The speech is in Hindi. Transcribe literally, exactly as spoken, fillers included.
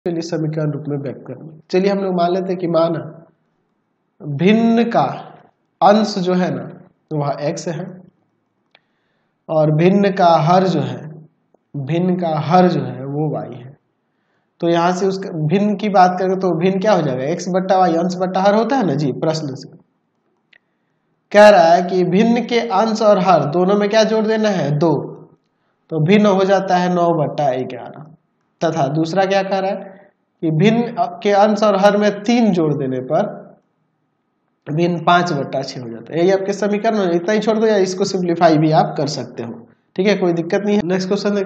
चलिए समीकरण रूप में व्यक्त करेंगे। चलिए हम लोग मान लेते हैं कि माना भिन्न का अंश जो है ना वह x है और भिन्न का हर जो है भिन्न का हर जो है वो y है। तो यहाँ से उसका भिन्न की बात करें तो भिन्न क्या हो जाएगा, x बट्टा वाई, अंश बट्टा हर होता है ना जी। प्रश्न से कह रहा है कि भिन्न के अंश और हर दोनों में क्या जोड़ देना है, दो। तो भिन्न हो जाता है नौ बट्टा ग्यारह। तथा दूसरा क्या कह रहा है कि भिन्न के अंश और हर में तीन जोड़ देने पर भिन्न पांच बट्टा छह हो जाता है। यही आपके समीकरण, इतना ही छोड़ दो या इसको सिंप्लीफाई भी आप कर सकते हो। ठीक है, कोई दिक्कत नहीं है। Next question